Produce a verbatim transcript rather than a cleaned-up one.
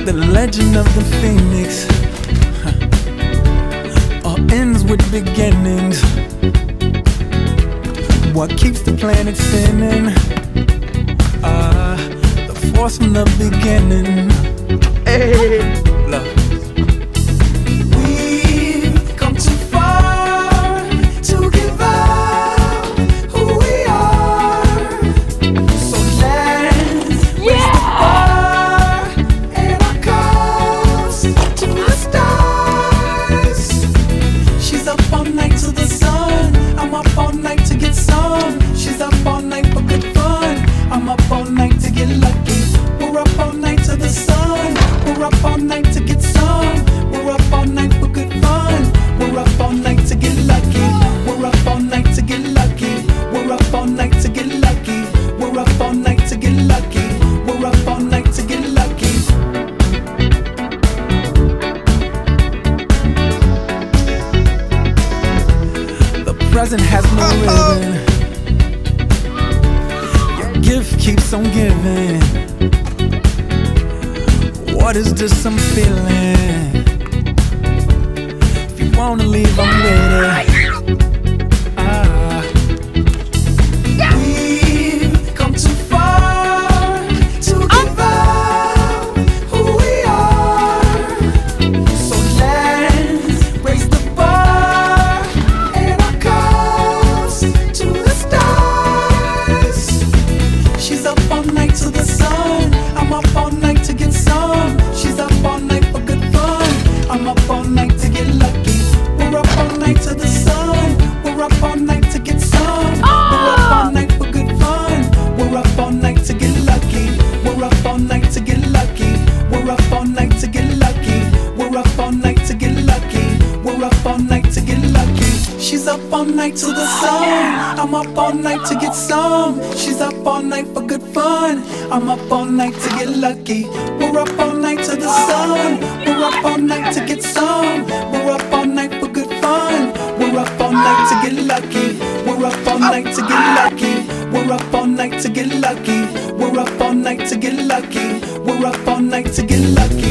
The legend of the phoenix huh. All ends with beginnings. What keeps the planet spinning? Uh, the force from the beginning. Hey, love. We've come too far to give up who we are. So let's raise the bar and our cups to the stars. She's up all night to the sun. I'm up all night to get some. She's up all night for good fun. I'm up all night to get lucky. We're up all night to the sun. We're up all night to get some. We're up all night for good fun. We're up all night to get lucky. We're up all night to get lucky. We're up all night to get lucky. We're up all night to get lucky. We're up all night to get lucky. The present has no ribbon. Your gift keeps on giving. What is this I'm feeling? If you wanna leave, I'm with it. Ah. We've come too far to give up who we are. So let's raise the bar and our cups to the stars. She's up all night to the sun. I'm up all night to get some. She's up all night for good fun. I'm up all night to get lucky. We're up all night to the sun. We're up all night to get some. We're up all night for good fun. We're up all night to get lucky. We're up all night to get lucky. We're up all night to get lucky. We're up all night to get lucky. We're up all night to get lucky. She's up all night to the sun. I'm up all night to get some. She's up all night for good fun. I'm up all night to get lucky. We're up all night to the sun. We're up all night to get some. We're up all night for good fun. We're up all night to get lucky. We're up all night to get lucky. We're up all night to get lucky. We're up all night to get lucky. We're up all night to get lucky.